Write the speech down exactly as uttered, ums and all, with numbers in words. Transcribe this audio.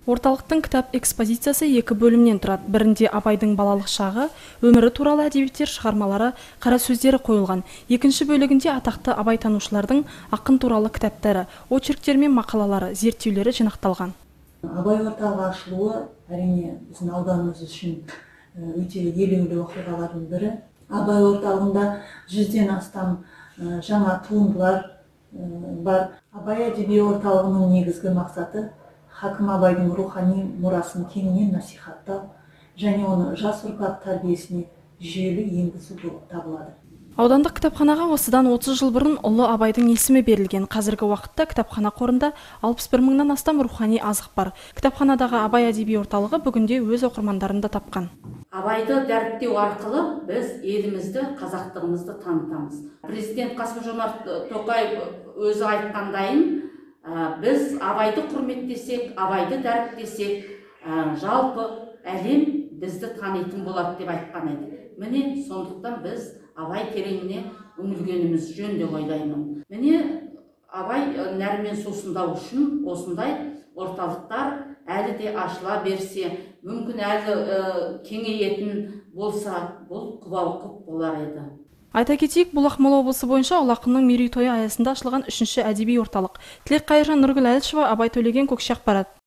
Орталықтың кітап экспозициясы екі бөлімнен тұрады. Бірінде Абайдың балалық шағы, өмірі туралы әдебиеттер шығармалары, қара сөздері қойылған. Екінші бөлігінде атақты Абай танушылардың ақын туралы кітаптары, очерктер мен мақалалары, зерттеулері жинақталған. Абай орталығы ашылуы әрине біздің ауданымыз үшін өте елеулі оқиғалардың бірі. Абай орталығында жүзден астам жаңа туындылар бар. Абай әдеби орталығының негізгі мақсаты Хакім Абайдың рухани мұрасын кеңінен насихаттау және оны жас ұрпақ тәрбиесіне жүйелі енгізу болып табылады. Аудандық кітапханаға осыдан отыз жыл бұрын ұлы Абайдың есімі берілген. Қазіргі уақытта кітапхана қорында алпыс бір мыңнан астам рухани азық бар. Кітапханадағы Абай әдеби орталығы бүгінде өз оқырмандарын да тапқан. Абайды дәріптеу арқылы біз елімізді, қазақтығымызды танытамыз. Президент Қасым-Жомарт Тоқаев өзі айтқандайын, біз Абайды құрметтесек, Абайды дәріптесек, жалпы әлем бізді танитын болады деп айтқан еді. Міне сондықтан біз Абай тереңіне үңілгеніміз жөн деп ойлаймын. Міне Абай нәрімен сусындау үшін осындай орталықтар әлі де ашыла берсе, мүмкін әлі кеңейетін болса, бұл құба-құп болар еді. Айта кетейік, бұл Ақмола облысы бойынша ұлы ақынның мерейтойы аясында ашылған үшінші әдеби орталық. Тілек Қайыржан, Нұргүл Әлішева, Абай Төлеген, Көкше Ақпарат.